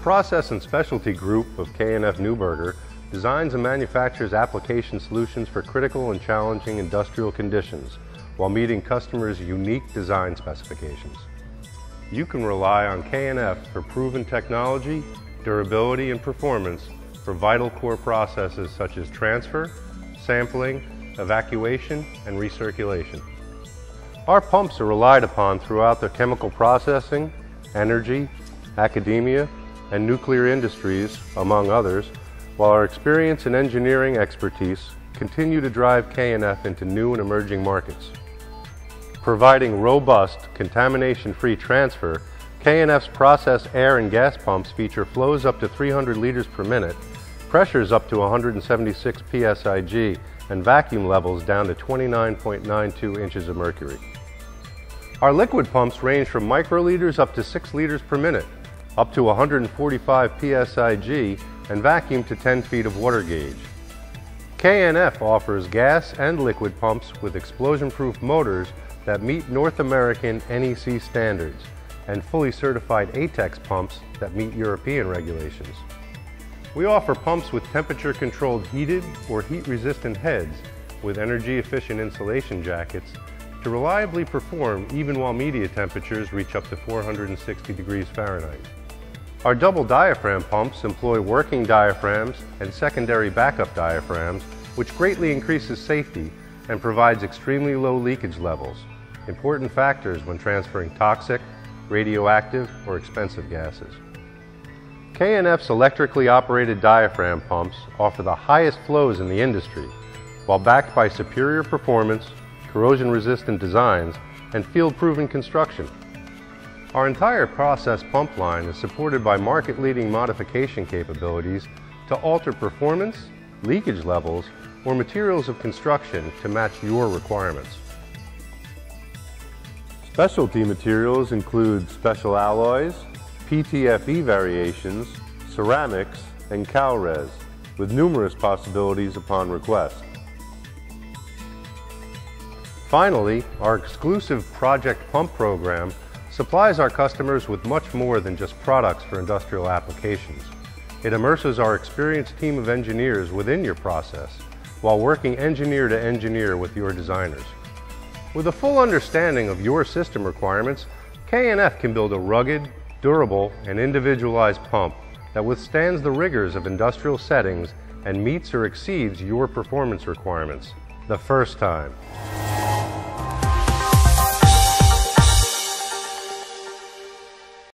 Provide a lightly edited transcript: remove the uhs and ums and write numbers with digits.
Process and Specialty Group of KNF Newburgh designs and manufactures application solutions for critical and challenging industrial conditions while meeting customers' unique design specifications. You can rely on KNF for proven technology, durability, and performance for vital core processes such as transfer, sampling, evacuation, and recirculation. Our pumps are relied upon throughout the chemical processing, energy, academia, and nuclear industries, among others, while our experience and engineering expertise continue to drive KNF into new and emerging markets. Providing robust, contamination-free transfer, KNF's process air and gas pumps feature flows up to 300 liters per minute, pressures up to 176 psig, and vacuum levels down to 29.92 inches of mercury. Our liquid pumps range from microliters up to 6 liters per minute, up to 145 psig, and vacuum to 10 feet of water gauge. KNF offers gas and liquid pumps with explosion-proof motors that meet North American NEC standards and fully certified ATEX pumps that meet European regulations. We offer pumps with temperature-controlled heated or heat-resistant heads with energy-efficient insulation jackets to reliably perform even while media temperatures reach up to 460 degrees Fahrenheit. Our double diaphragm pumps employ working diaphragms and secondary backup diaphragms, which greatly increases safety and provides extremely low leakage levels, important factors when transferring toxic, radioactive, or expensive gases. KNF's electrically operated diaphragm pumps offer the highest flows in the industry, while backed by superior performance, corrosion-resistant designs, and field-proven construction. Our entire process pump line is supported by market-leading modification capabilities to alter performance, leakage levels, or materials of construction to match your requirements. Specialty materials include special alloys, PTFE variations, ceramics, and CalRes, with numerous possibilities upon request. Finally, our exclusive Project Pump program supplies our customers with much more than just products for industrial applications. It immerses our experienced team of engineers within your process while working engineer to engineer with your designers. With a full understanding of your system requirements, KNF can build a rugged, durable, and individualized pump that withstands the rigors of industrial settings and meets or exceeds your performance requirements the first time.